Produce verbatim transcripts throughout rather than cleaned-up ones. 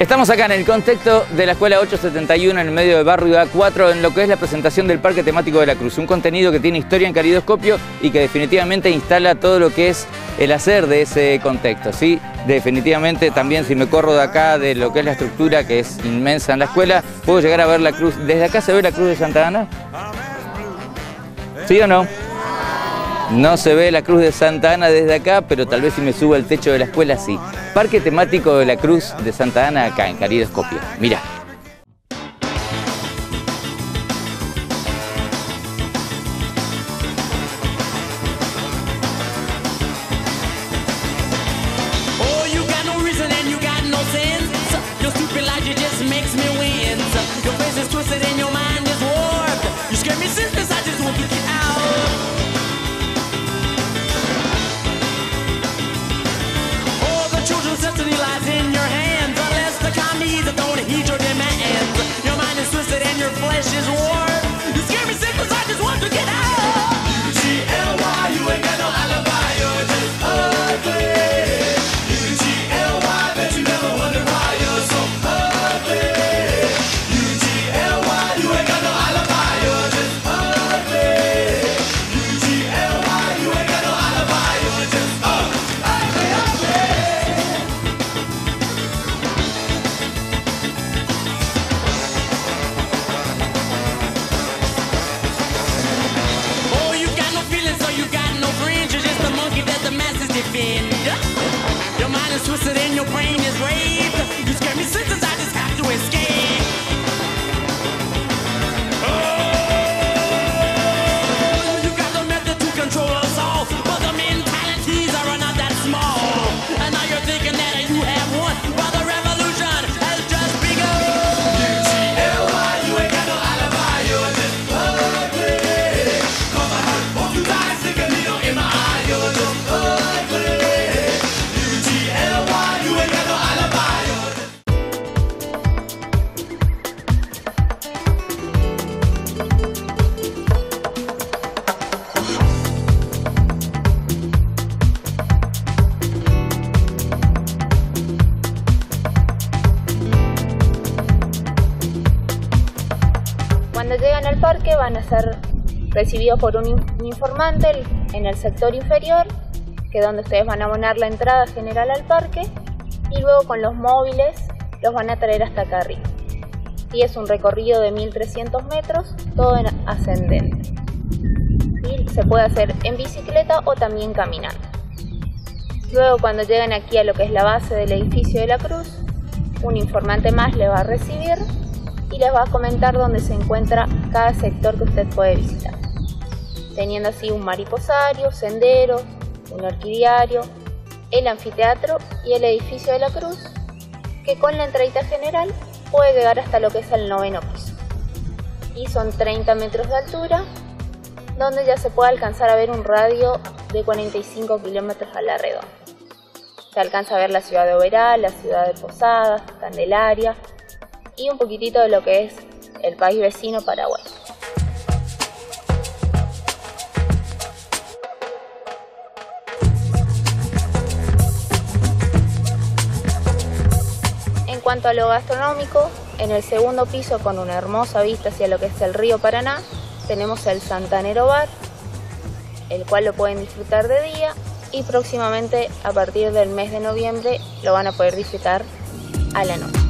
Estamos acá en el contexto de la Escuela ochocientos setenta y uno, en el medio del barrio A cuatro, en lo que es la presentación del Parque Temático de la Cruz. Un contenido que tiene historia en caleidoscopio y que definitivamente instala todo lo que es el hacer de ese contexto, ¿sí? Definitivamente también, si me corro de acá, de lo que es la estructura, que es inmensa en la escuela, puedo llegar a ver la cruz. ¿Desde acá se ve la cruz de Santa Ana? ¿Sí o no? No se ve la cruz de Santa Ana desde acá, pero tal vez si me subo al techo de la escuela, sí. Parque Temático de la Cruz de Santa Ana, acá en caleidoscopio. Mirá. Your mind is twisted and your brain is raped. You scare me since I just have to escape. Oh, you got the method to control us all, but the mentalities are not that small. And now you're thinking that you have won, while the revolution has just begun. U G L Y, you ain't got no alibi, you're just ugly. Cause I heard both you guys stick a needle in my eye, you're just ugly. Cuando llegan al parque van a ser recibidos por un informante en el sector inferior, que es donde ustedes van a abonar la entrada general al parque, y luego con los móviles los van a traer hasta acá arriba. Y es un recorrido de mil trescientos metros, todo en ascendente. Y se puede hacer en bicicleta o también caminando. Luego, cuando llegan aquí a lo que es la base del edificio de la Cruz, un informante más les va a recibir y les va a comentar dónde se encuentra cada sector que usted puede visitar, teniendo así un mariposario, senderos, un orquidiario, el anfiteatro y el edificio de la Cruz, que con la entradita general puede llegar hasta lo que es el noveno piso. Y son treinta metros de altura, donde ya se puede alcanzar a ver un radio de cuarenta y cinco kilómetros a la redonda. Se alcanza a ver la ciudad de Oberá, la ciudad de Posadas, Candelaria y un poquitito de lo que es el país vecino, Paraguay. En cuanto a lo gastronómico, en el segundo piso, con una hermosa vista hacia lo que es el río Paraná, tenemos el Santanero Bar, el cual lo pueden disfrutar de día, y próximamente, a partir del mes de noviembre, lo van a poder disfrutar a la noche.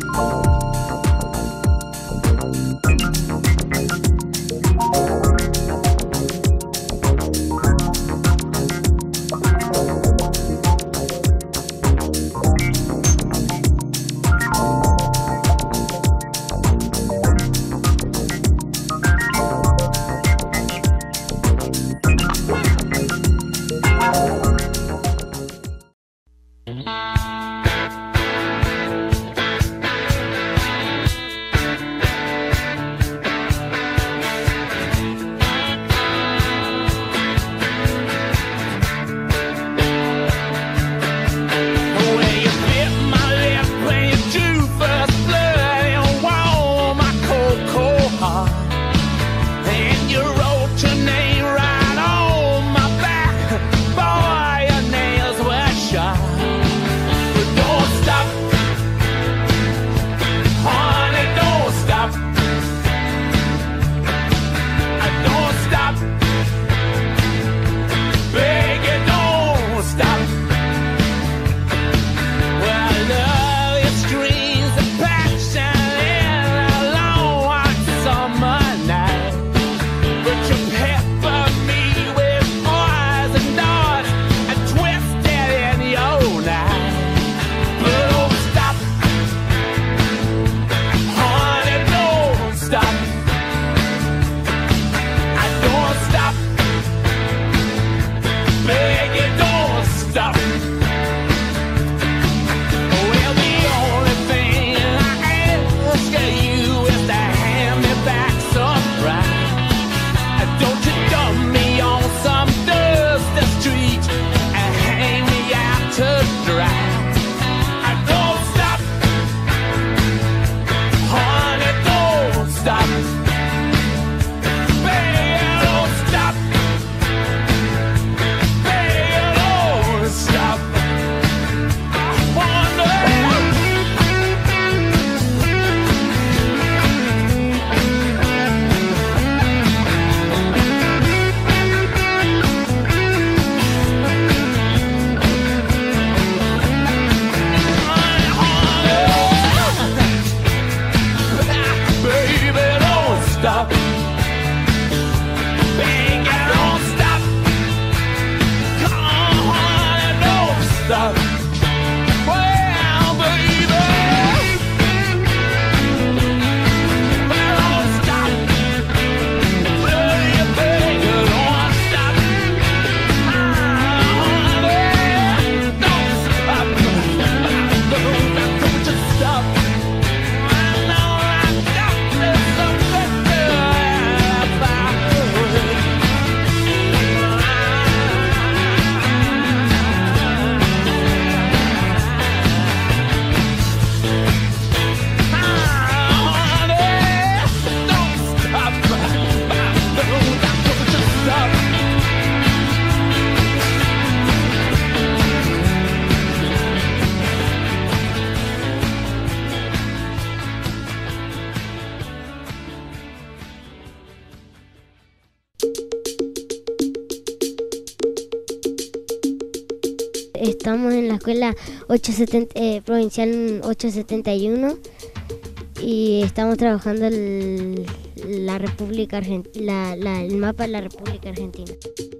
estamos en la escuela ocho setenta, eh, provincial ochocientos setenta y uno y estamos trabajando el, la República Argentina, la, la, el mapa de la República Argentina.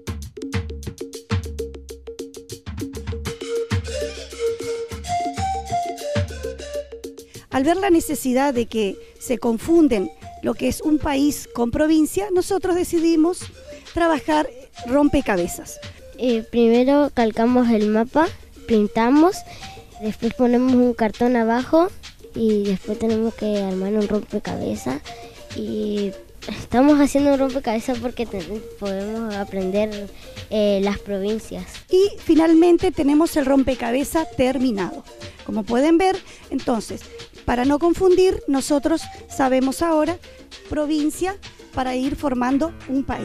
Al ver la necesidad de que se confunden lo que es un país con provincia, nosotros decidimos trabajar rompecabezas. Eh, primero calcamos el mapa, pintamos, después ponemos un cartón abajo y después tenemos que armar un rompecabezas. Y estamos haciendo un rompecabezas porque podemos aprender eh, las provincias. Y finalmente tenemos el rompecabezas terminado. Como pueden ver, entonces, para no confundir, nosotros sabemos ahora provincia para ir formando un país.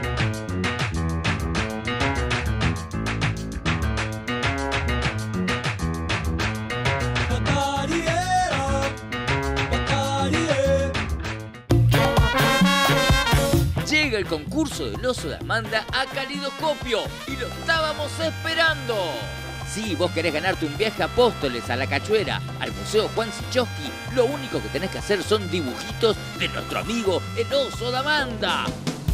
Llega el concurso del oso de Amanda a Calidoscopio y lo estábamos esperando. Si vos querés ganarte un viaje a Apóstoles, a La Cachuera, al Museo Juan Sichowski, lo único que tenés que hacer son dibujitos de nuestro amigo el oso de Amanda.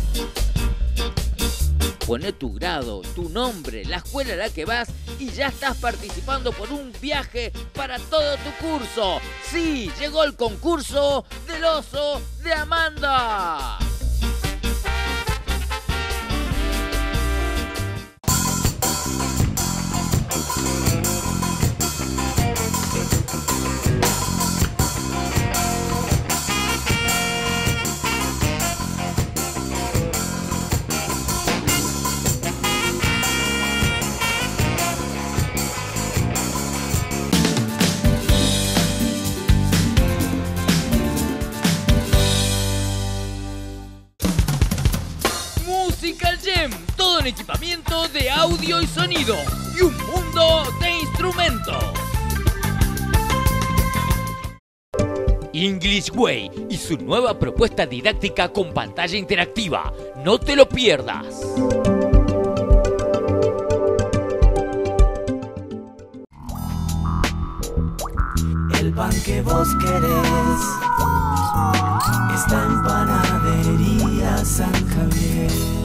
Poné tu grado, tu nombre, la escuela a la que vas y ya estás participando por un viaje para todo tu curso. Sí, llegó el concurso del oso de Amanda. Todo en equipamiento de audio y sonido y un mundo de instrumentos. English Way y su nueva propuesta didáctica con pantalla interactiva. No te lo pierdas. El pan que vos querés está en Panadería San Javier.